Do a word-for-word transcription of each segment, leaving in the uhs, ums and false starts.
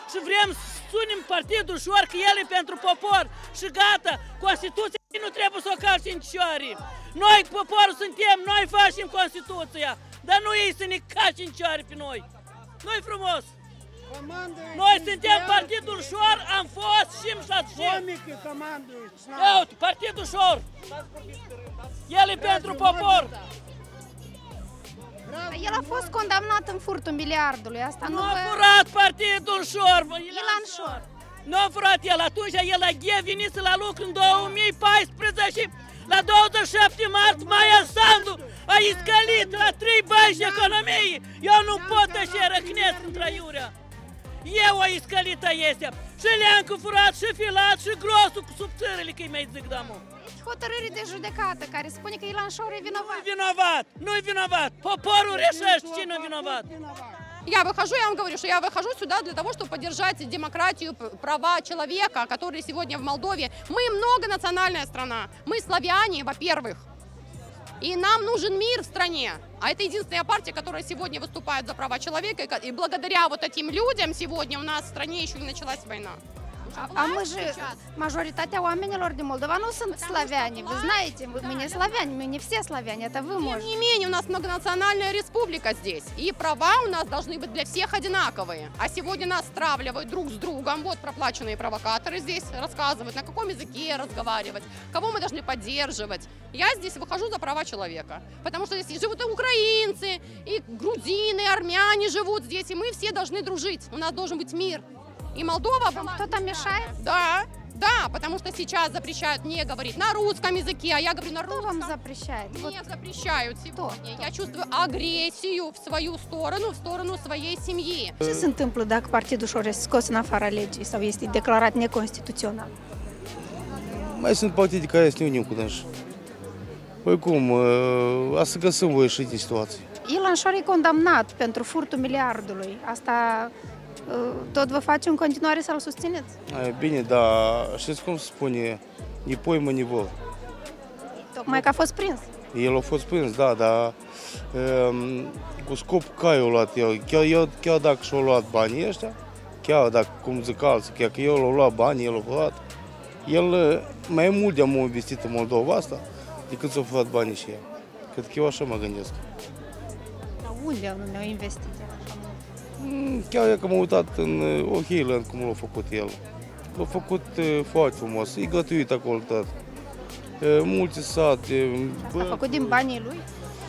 și vrem să sunim partidul ușor că el e pentru popor și gata, Constituția nu trebuie să o calci în cioare. Noi, poporul, suntem, noi facem Constituția, dar nu ei să ne calci în cioare pe noi. Nu-i frumos! Noi suntem partidul ușor, am fost și îmi știți și... Uite, partidul ușor! El e pentru popor! El a fost condamnat în furtul miliardului, asta nu... Nu a furat partidul ușor! Ilan Șor! Nu a furat el, atunci el a venit la lucru în două mii paisprezece, la douăzeci și șapte martie, Maia Sandu a iscălit la trei bani și economie. Eu nu pot așa răcnesc între-aiurea. Eu o iscălită este. Și Leancu furat, și filat, și grosul cu subțările, că-i mai zic, da, mă. Hotărâre de judecată care spune că Ilan Șor e vinovat. Nu-i vinovat, nu-i vinovat. Poporul reșește cine e vinovat. Я выхожу, я вам говорю, что я выхожу сюда для того, чтобы поддержать демократию, права человека, которые сегодня в Молдове. Мы многонациональная страна, мы славяне, во-первых. И нам нужен мир в стране. А это единственная партия, которая сегодня выступает за права человека. И благодаря вот этим людям сегодня у нас в стране еще не началась война. А мы же, majoritatea oamenilor din Moldova nu sunt славяне. Вы знаете, мы не славяне, мы не все славяне, это вы можете. Тем не менее, у нас многонациональная республика здесь. И права у нас должны быть для всех одинаковые. А сегодня нас стравливают друг с другом. Вот проплаченные провокаторы здесь рассказывают, на каком языке разговаривать, кого мы должны поддерживать. Я здесь выхожу за права человека. Потому что здесь живут и украинцы, и грузины, и армяне живут здесь. И мы все должны дружить. У нас должен быть мир. И Молдова... Кто-то мешает? Да, да, потому что сейчас запрещают мне говорить на русском языке, а я говорю на русском. Кто вам запрещает? Мне Вот. запрещают сегодня. Я чувствую агрессию в свою сторону, в сторону своей семьи. Ce se întâmplă dacă partidul Șor este scos în afara legii sau este declarat neconstituțional? Mai sunt partide care să ne unim cu dânși. Păi cum, a să găsim voi ieși din situație. Ilan Șor e condamnat pentru furtul miliardului. Asta tot vă face în continuare să-l susțineți? Bine, dar știți cum se spune, ni poimă, ni vol. Tocmai că a fost prins. El a fost prins, da, dar um, cu scop care a luat el. Chiar, el, chiar dacă și-a luat banii ăștia, chiar dacă, cum zic alții, chiar că el a luat banii, el a furat, el mai mult de-am investit în Moldova asta decât s-a furat banii și el. Cred că eu așa mă gândesc. Dar unde ne-au investit? Chiar că m-am uitat în O'Highland cum l-a făcut el. L-a făcut foarte frumos, e gratuit acolo tot. Multe sate. Asta a făcut din banii lui?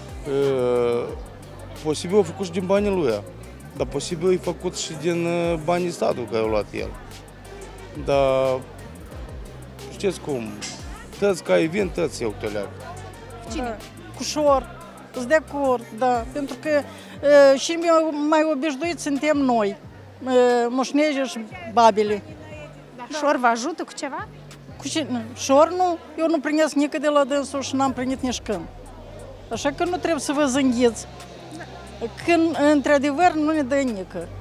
Posibil a făcut și din banii lui, dar posibil e făcut și din banii statului care l-a luat el. Dar știți cum, toți care vin, toți iau teleagă. Cine? Cu Șor. Sunt de acord, da, pentru că și mai obișnuiți suntem noi, moșnești și babele. Dar Șor vă ajută cu ceva? Cu cine? Șor nu, eu nu primesc nică de la dânsul și n-am primit nici când. Așa că nu trebuie să vă zânghiți, când într-adevăr nu ne dă nică.